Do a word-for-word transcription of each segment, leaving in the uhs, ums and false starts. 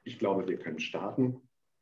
Ich glaube, wir können starten.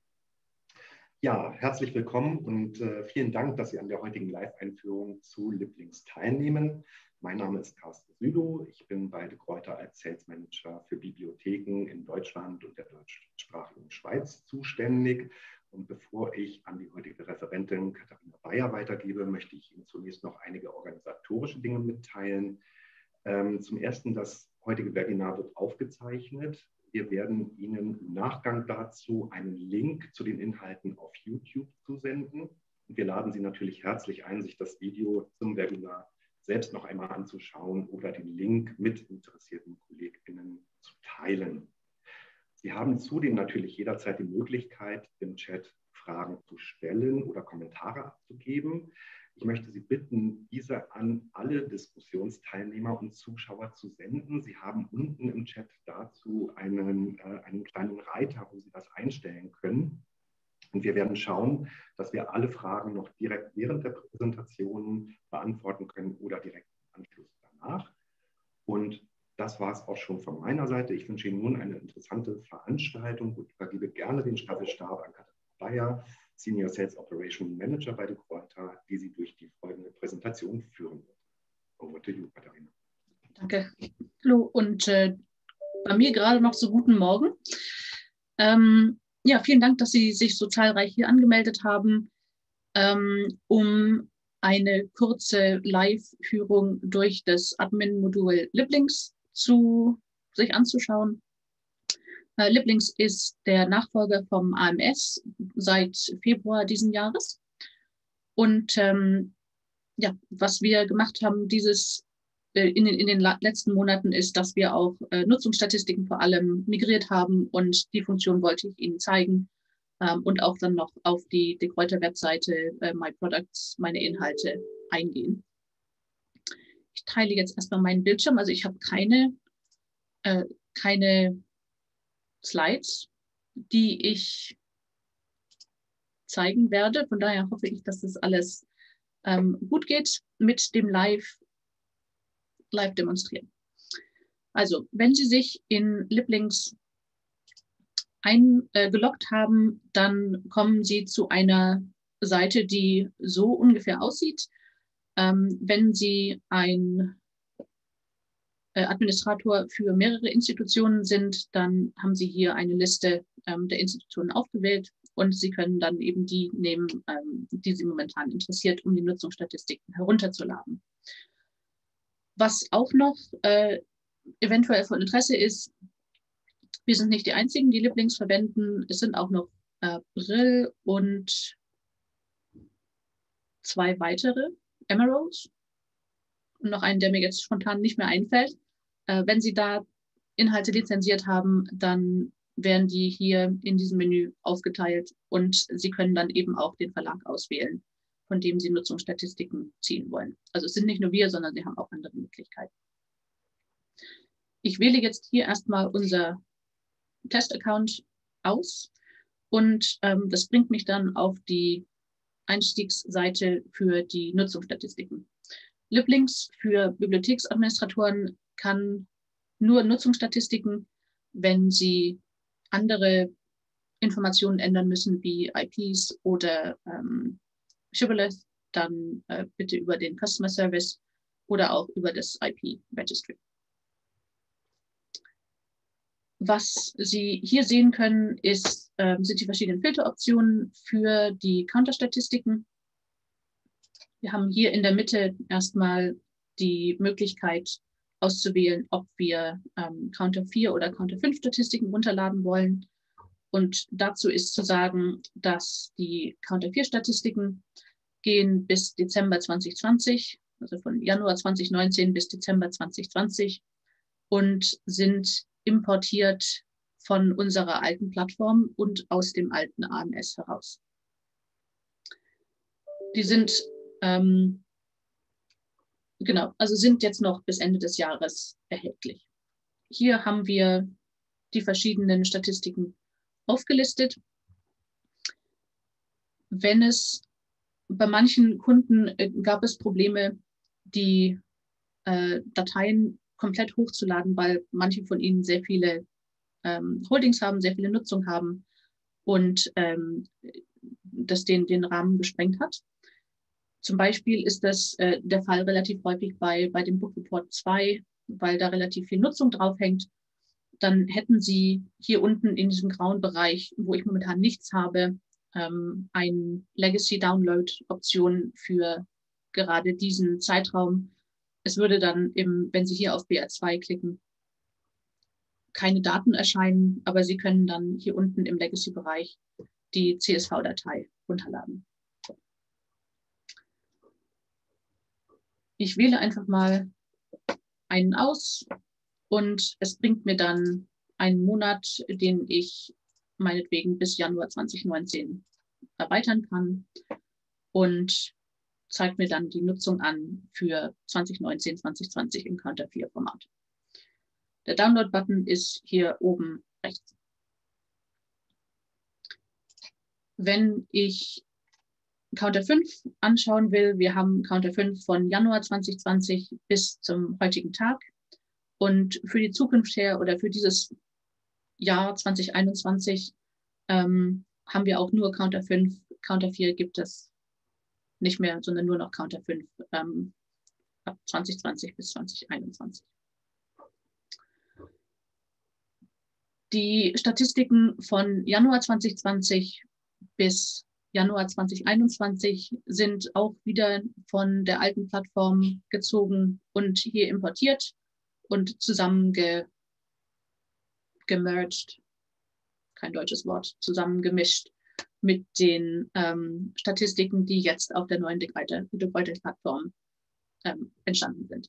Ja, herzlich willkommen und äh, vielen Dank, dass Sie an der heutigen Live-Einführung zu Liblings teilnehmen. Mein Name ist Carsten Sülow. Ich bin bei De Gruyter als Sales Manager für Bibliotheken in Deutschland und der deutschsprachigen Schweiz zuständig. Und bevor ich an die heutige Referentin Katharina Bayer weitergebe, möchte ich Ihnen zunächst noch einige organisatorische Dinge mitteilen. Ähm, zum Ersten, das heutige Webinar wird aufgezeichnet. Wir werden Ihnen im Nachgang dazu einen Link zu den Inhalten auf YouTube zusenden. Und wir laden Sie natürlich herzlich ein, sich das Video zum Webinar selbst noch einmal anzuschauen oder den Link mit interessierten KollegInnen zu teilen. Sie haben zudem natürlich jederzeit die Möglichkeit, im Chat Fragen zu stellen oder Kommentare abzugeben. Ich möchte Sie bitten, diese an alle Diskussionsteilnehmer und Zuschauer zu senden. Sie haben unten im Chat dazu einen, äh, einen kleinen Reiter, wo Sie das einstellen können. Und wir werden schauen, dass wir alle Fragen noch direkt während der Präsentation beantworten können oder direkt im Anschluss danach. Und das war es auch schon von meiner Seite. Ich wünsche Ihnen nun eine interessante Veranstaltung und übergebe gerne den Staffelstab an Katharina Bayer, Senior Sales Operation Manager bei De Gruyter, die Sie durch die folgende Präsentation führen wird. Over to you, Katharina. Danke. Hallo und äh, bei mir gerade noch so guten Morgen. Ähm, ja, vielen Dank, dass Sie sich so zahlreich hier angemeldet haben, ähm, um eine kurze Live-Führung durch das Admin-Modul Liblings zu sich anzuschauen. Äh, Liblings ist der Nachfolger vom A M S seit Februar diesen Jahres. Und ähm, ja, was wir gemacht haben dieses, äh, in, den, in den letzten Monaten ist, dass wir auch äh, Nutzungsstatistiken vor allem migriert haben. Und die Funktion wollte ich Ihnen zeigen. Ähm, und auch dann noch auf die De Gruyter Webseite äh, My Products, meine Inhalte eingehen. Ich teile jetzt erstmal meinen Bildschirm. Also ich habe keine, äh, keine Slides, die ich zeigen werde. Von daher hoffe ich, dass das alles ähm, gut geht mit dem Live, Live demonstrieren. Also, wenn Sie sich in Liblings eingeloggt äh, haben, dann kommen Sie zu einer Seite, die so ungefähr aussieht. Ähm, wenn Sie ein Administrator für mehrere Institutionen sind, dann haben Sie hier eine Liste ähm, der Institutionen aufgewählt und Sie können dann eben die nehmen, ähm, die Sie momentan interessiert, um die Nutzungsstatistiken herunterzuladen. Was auch noch äh, eventuell von Interesse ist, wir sind nicht die einzigen, die Liblings verwenden. Es sind auch noch äh, Brill und zwei weitere, Emeralds und noch einen, der mir jetzt spontan nicht mehr einfällt. Äh, wenn Sie da Inhalte lizenziert haben, dann werden die hier in diesem Menü aufgeteilt und Sie können dann eben auch den Verlag auswählen, von dem Sie Nutzungsstatistiken ziehen wollen. Also es sind nicht nur wir, sondern Sie haben auch andere Möglichkeiten. Ich wähle jetzt hier erstmal unser Test-Account aus und ähm, das bringt mich dann auf die Einstiegsseite für die Nutzungsstatistiken. Liblings für Bibliotheksadministratoren kann nur Nutzungsstatistiken, wenn Sie andere Informationen ändern müssen, wie I Ps oder ähm, Shibboleth, dann äh, bitte über den Customer Service oder auch über das I P Registry. Was Sie hier sehen können, ist, äh, sind die verschiedenen Filteroptionen für die Counterstatistiken. Wir haben hier in der Mitte erstmal die Möglichkeit auszuwählen, ob wir ähm, Counter vier oder Counter fünf Statistiken runterladen wollen. Und dazu ist zu sagen, dass die Counter vier Statistiken gehen bis Dezember zwanzig zwanzig, also von Januar zwanzig neunzehn bis Dezember zwanzig zwanzig und sind importiert von unserer alten Plattform und aus dem alten A M S heraus. Die sind ähm, Genau, also sind jetzt noch bis Ende des Jahres erhältlich. Hier haben wir die verschiedenen Statistiken aufgelistet. Wenn es bei manchen Kunden äh, gab es Probleme, die äh, Dateien komplett hochzuladen, weil manche von ihnen sehr viele ähm, Holdings haben, sehr viele Nutzung haben und ähm, das den, den Rahmen gesprengt hat. Zum Beispiel ist das äh, der Fall relativ häufig bei, bei dem Book Report zwei, weil da relativ viel Nutzung drauf hängt. Dann hätten Sie hier unten in diesem grauen Bereich, wo ich momentan nichts habe, ähm, eine Legacy-Download-Option für gerade diesen Zeitraum. Es würde dann, im, wenn Sie hier auf B R zwei klicken, keine Daten erscheinen, aber Sie können dann hier unten im Legacy-Bereich die C S V-Datei runterladen. Ich wähle einfach mal einen aus und es bringt mir dann einen Monat, den ich meinetwegen bis Januar zwanzig neunzehn erweitern kann und zeigt mir dann die Nutzung an für zwanzig neunzehn, zwanzig zwanzig im Counter vier Format. Der Download-Button ist hier oben rechts. Wenn ich Counter fünf anschauen will, wir haben Counter fünf von Januar zwanzig zwanzig bis zum heutigen Tag. Und für die Zukunft her oder für dieses Jahr zwanzig einundzwanzig ähm, haben wir auch nur Counter fünf. Counter vier gibt es nicht mehr, sondern nur noch Counter fünf ähm, ab zwanzig zwanzig bis zwanzig einundzwanzig. Die Statistiken von Januar zwanzig zwanzig bis Januar zwanzig einundzwanzig sind auch wieder von der alten Plattform gezogen und hier importiert und zusammen ge, gemerged, kein deutsches Wort, zusammengemischt mit den ähm, Statistiken, die jetzt auf der neuen Degreuter-Plattform ähm, entstanden sind.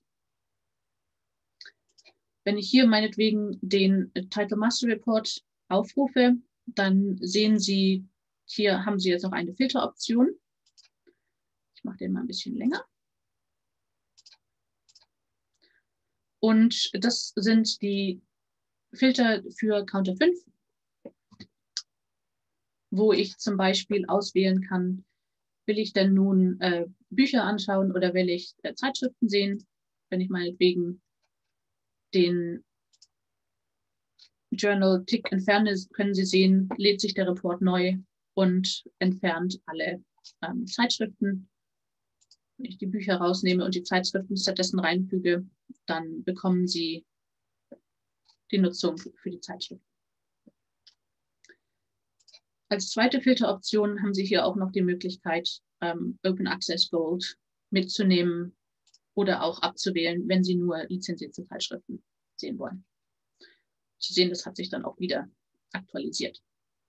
Wenn ich hier meinetwegen den Title Master Report aufrufe, dann sehen Sie, hier haben Sie jetzt noch eine Filteroption. Ich mache den mal ein bisschen länger. Und das sind die Filter für Counter fünf, wo ich zum Beispiel auswählen kann, will ich denn nun äh, Bücher anschauen oder will ich äh, Zeitschriften sehen? Wenn ich meinetwegen den Journal Tick entferne, können Sie sehen, lädt sich der Report neu und entfernt alle ähm, Zeitschriften. Wenn ich die Bücher rausnehme und die Zeitschriften stattdessen reinfüge, dann bekommen Sie die Nutzung für die Zeitschrift. Als zweite Filteroption haben Sie hier auch noch die Möglichkeit, ähm, Open Access Gold mitzunehmen oder auch abzuwählen, wenn Sie nur lizenzierte Zeitschriften sehen wollen. Sie sehen, das hat sich dann auch wieder aktualisiert.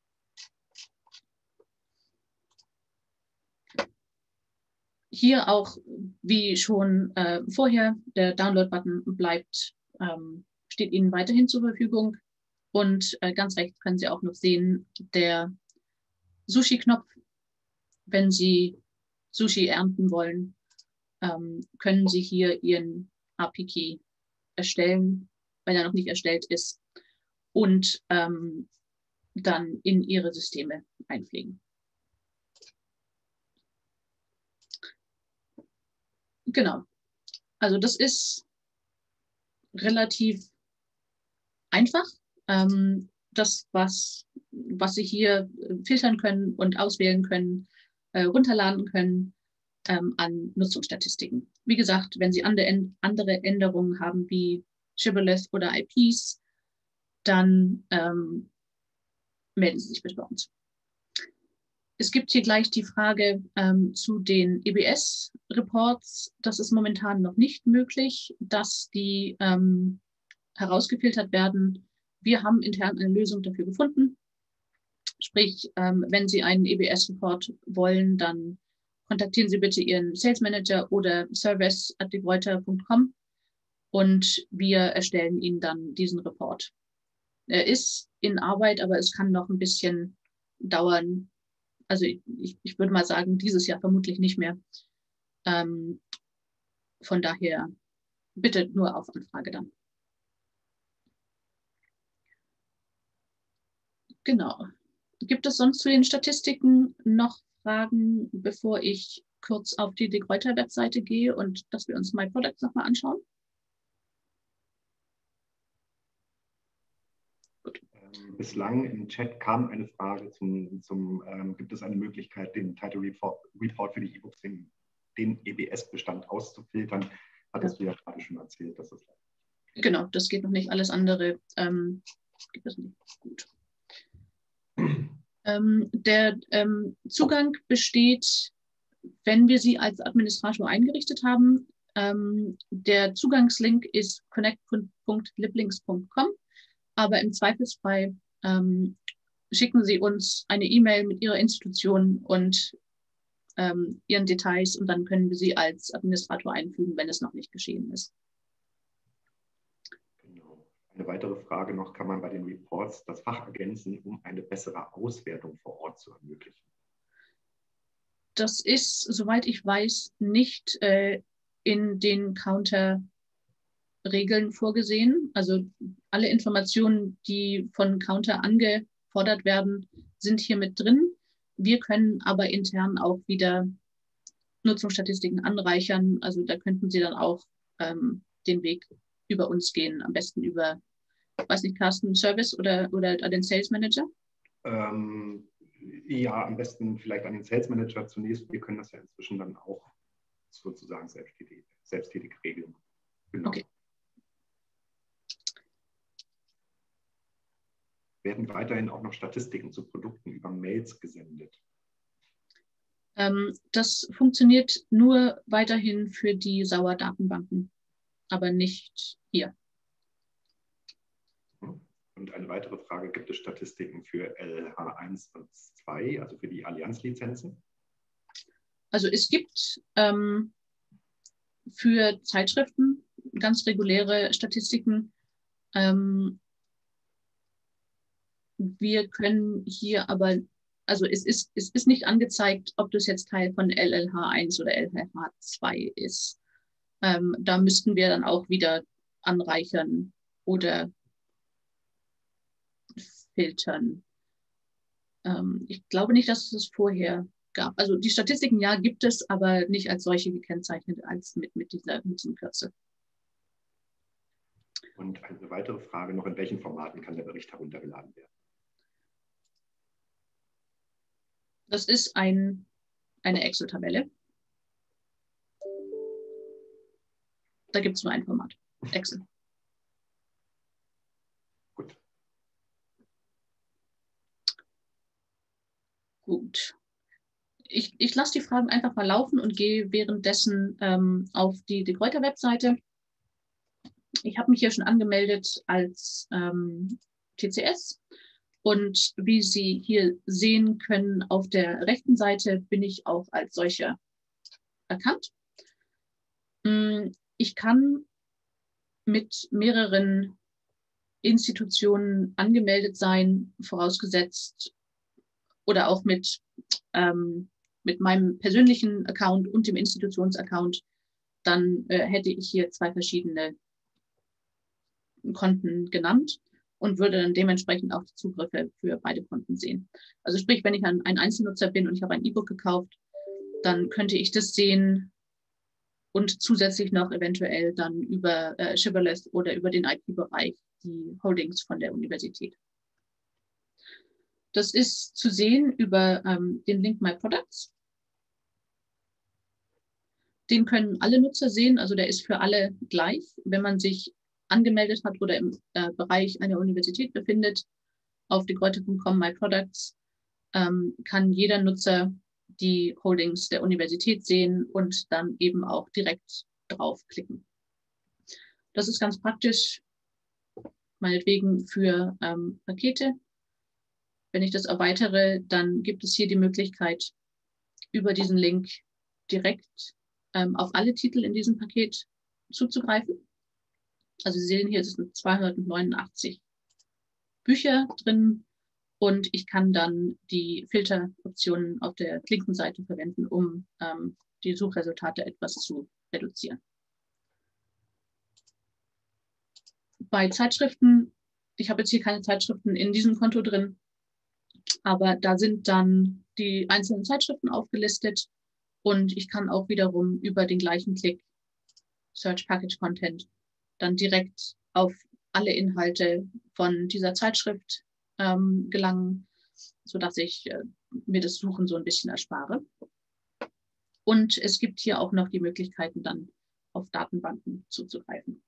Hier auch, wie schon äh, vorher, der Download-Button bleibt, ähm, steht Ihnen weiterhin zur Verfügung. Und äh, ganz rechts können Sie auch noch sehen, der Sushi-Knopf. Wenn Sie Sushi ernten wollen, ähm, können Sie hier Ihren A P I-Key erstellen, wenn er noch nicht erstellt ist, und ähm, dann in Ihre Systeme einpflegen. Genau. Also das ist relativ einfach. Ähm, das, was, was Sie hier filtern können und auswählen können, äh, runterladen können ähm, an Nutzungsstatistiken. Wie gesagt, wenn Sie andere, andere Änderungen haben wie Shibboleth oder I Ps, dann ähm, melden Sie sich bitte bei uns. Es gibt hier gleich die Frage ähm, zu den E B S-Reports. Das ist momentan noch nicht möglich, dass die ähm, herausgefiltert werden. Wir haben intern eine Lösung dafür gefunden. Sprich, ähm, wenn Sie einen E B S-Report wollen, dann kontaktieren Sie bitte Ihren Sales Manager oder service at degreuter punkt com und wir erstellen Ihnen dann diesen Report. Er ist in Arbeit, aber es kann noch ein bisschen dauern. Also ich, ich würde mal sagen, dieses Jahr vermutlich nicht mehr. Ähm, von daher bitte nur auf Anfrage dann. Genau. Gibt es sonst zu den Statistiken noch Fragen, bevor ich kurz auf die Degreuter-Webseite gehe und dass wir uns My Products nochmal anschauen? Gut. bislang im Chat kam eine Frage zum, zum ähm, gibt es eine Möglichkeit, den Title Report, Report für die E-Books, den, den E B S-Bestand auszufiltern? Hattest du ja gerade schon erzählt, dass das. Genau, das geht noch nicht. Alles andere ähm, gibt es nicht. Gut. ähm, der ähm, Zugang besteht, wenn wir sie als Administrator eingerichtet haben. Ähm, der Zugangslink ist connect punkt liblinks punkt com, aber im Zweifelsfall ähm, schicken Sie uns eine E-Mail mit Ihrer Institution und ähm, Ihren Details und dann können wir Sie als Administrator einfügen, wenn es noch nicht geschehen ist. Genau. Eine weitere Frage noch, kann man bei den Reports das Fach ergänzen, um eine bessere Auswertung vor Ort zu ermöglichen? Das ist, soweit ich weiß, nicht äh, in den Counter-Regeln vorgesehen. Also alle Informationen, die von Counter angefordert werden, sind hier mit drin. Wir können aber intern auch wieder Nutzungsstatistiken anreichern. Also da könnten Sie dann auch ähm, den Weg über uns gehen, am besten über, weiß nicht, Carsten, Service oder, oder den Sales Manager? Ähm, ja, am besten vielleicht an den Sales Manager zunächst. Wir können das ja inzwischen dann auch sozusagen selbsttätig, selbsttätig regeln. Genau. Okay. Werden weiterhin auch noch Statistiken zu Produkten über Mails gesendet? Ähm, das funktioniert nur weiterhin für die Sauer-Datenbanken, aber nicht hier. Und eine weitere Frage, gibt es Statistiken für L H eins und zwei, also für die Allianz-Lizenzen? Also es gibt ähm, für Zeitschriften ganz reguläre Statistiken. Ähm, wir können hier aber, also es ist, es ist nicht angezeigt, ob das jetzt Teil von L L H eins oder L L H zwei ist. Ähm, da müssten wir dann auch wieder anreichern oder filtern. Ähm, ich glaube nicht, dass es es vorher gab. Also die Statistiken, ja, gibt es, aber nicht als solche gekennzeichnet, als mit, mit, dieser, mit diesem Kürzel. Und eine weitere Frage noch, in welchen Formaten kann der Bericht heruntergeladen werden? Das ist ein, eine Excel-Tabelle. Da gibt es nur ein Format, Excel. Gut. Gut. Ich, ich lasse die Fragen einfach mal laufen und gehe währenddessen ähm, auf die De Gruyter-Webseite. Ich habe mich hier schon angemeldet als ähm, T C S. Und wie Sie hier sehen können, auf der rechten Seite bin ich auch als solcher erkannt. Ich kann mit mehreren Institutionen angemeldet sein, vorausgesetzt, oder auch mit, ähm, mit meinem persönlichen Account und dem Institutionsaccount. Dann äh, hätte ich hier zwei verschiedene Konten genannt und würde dann dementsprechend auch die Zugriffe für beide Konten sehen. Also sprich, wenn ich ein, ein Einzelnutzer bin und ich habe ein E-Book gekauft, dann könnte ich das sehen und zusätzlich noch eventuell dann über äh, Shibboleth oder über den I P-Bereich die Holdings von der Universität. Das ist zu sehen über ähm, den Link My Products. Den können alle Nutzer sehen, also der ist für alle gleich. Wenn man sich angemeldet hat oder im äh, Bereich einer Universität befindet, auf de gruyter punkt com My Products, ähm, kann jeder Nutzer die Holdings der Universität sehen und dann eben auch direkt draufklicken. Das ist ganz praktisch, meinetwegen für ähm, Pakete. Wenn ich das erweitere, dann gibt es hier die Möglichkeit, über diesen Link direkt ähm, auf alle Titel in diesem Paket zuzugreifen. Also Sie sehen hier, es sind zweihundertneunundachtzig Bücher drin und ich kann dann die Filteroptionen auf der linken Seite verwenden, um ähm, die Suchresultate etwas zu reduzieren. Bei Zeitschriften, ich habe jetzt hier keine Zeitschriften in diesem Konto drin, aber da sind dann die einzelnen Zeitschriften aufgelistet und ich kann auch wiederum über den gleichen Klick Search Package Content dann direkt auf alle Inhalte von dieser Zeitschrift ähm, gelangen, sodass ich äh, mir das Suchen so ein bisschen erspare. Und es gibt hier auch noch die Möglichkeiten, dann auf Datenbanken zuzugreifen.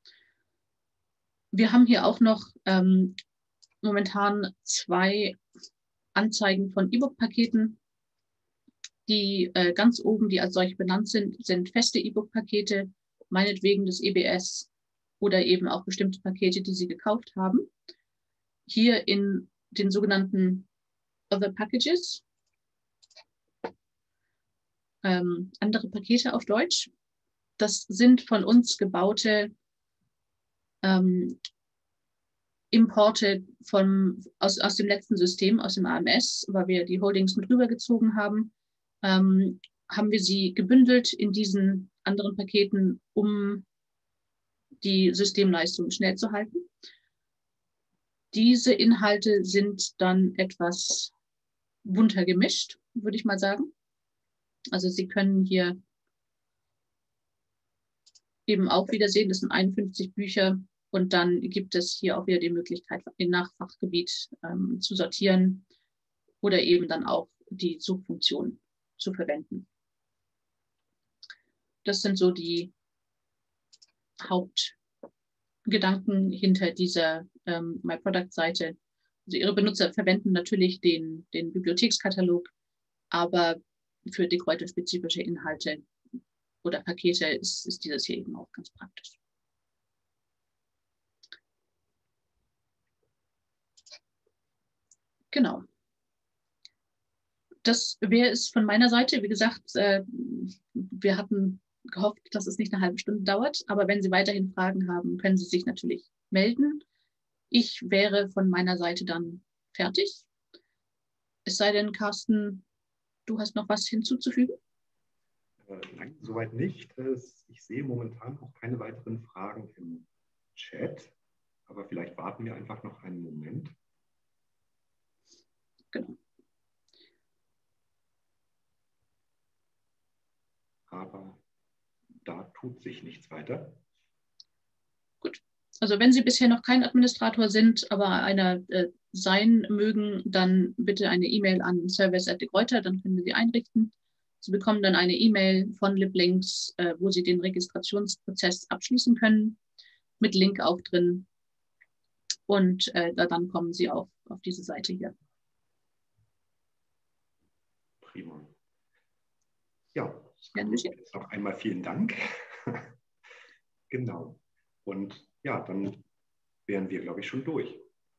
Wir haben hier auch noch ähm, momentan zwei Anzeigen von E-Book-Paketen. Die äh, ganz oben, die als solche benannt sind, sind feste E-Book-Pakete, meinetwegen des E B S oder eben auch bestimmte Pakete, die Sie gekauft haben. Hier in den sogenannten Other Packages, ähm, andere Pakete auf Deutsch. Das sind von uns gebaute ähm, Importe von, aus, aus dem letzten System, aus dem A M S, weil wir die Holdings mit rübergezogen haben, ähm, haben wir sie gebündelt in diesen anderen Paketen, um die Systemleistung schnell zu halten. Diese Inhalte sind dann etwas bunter gemischt, würde ich mal sagen. Also Sie können hier eben auch wieder sehen, das sind einundfünfzig Bücher. Und dann gibt es hier auch wieder die Möglichkeit, nach Fachgebiet ähm, zu sortieren oder eben dann auch die Suchfunktion zu verwenden. Das sind so die Hauptgedanken hinter dieser ähm, My Product-Seite. Also Ihre Benutzer verwenden natürlich den, den Bibliothekskatalog, aber für De Gruyter-spezifische Inhalte oder Pakete ist, ist dieses hier eben auch ganz praktisch. Genau. Das wäre es von meiner Seite. Wie gesagt, äh, wir hatten gehofft, dass es nicht eine halbe Stunde dauert, aber wenn Sie weiterhin Fragen haben, können Sie sich natürlich melden. Ich wäre von meiner Seite dann fertig. Es sei denn, Carsten, du hast noch was hinzuzufügen? Äh, nein, soweit nicht. Ich sehe momentan auch keine weiteren Fragen im Chat, aber vielleicht warten wir einfach noch einen Moment. Genau. Aber da tut sich nichts weiter. Gut. Also wenn Sie bisher noch kein Administrator sind, aber einer äh, sein mögen, dann bitte eine E-Mail an service at de Gruyter, dann können wir sie einrichten. Sie bekommen dann eine E-Mail von LibLinks, äh, wo Sie den Registrationsprozess abschließen können, mit Link auch drin. Und äh, da, dann kommen Sie auf, auf diese Seite hier. Prima. Ja, Gerne geschehen. jetzt noch einmal vielen Dank. Genau. Und ja, dann wären wir, glaube ich, schon durch.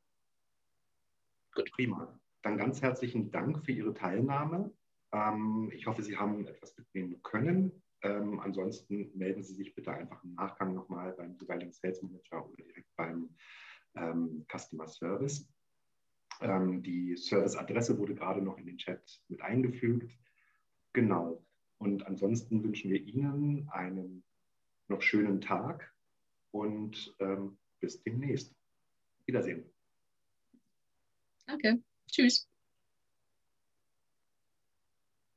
Gut. Prima. Dann ganz herzlichen Dank für Ihre Teilnahme. Ähm, ich hoffe, Sie haben etwas mitnehmen können. Ähm, ansonsten melden Sie sich bitte einfach im Nachgang nochmal beim jeweiligen Sales Manager oder direkt beim ähm, Customer Service. Ähm, die Serviceadresse wurde gerade noch in den Chat mit eingefügt. Genau. Und ansonsten wünschen wir Ihnen einen noch schönen Tag und ähm, bis demnächst. Wiedersehen. Danke. Tschüss.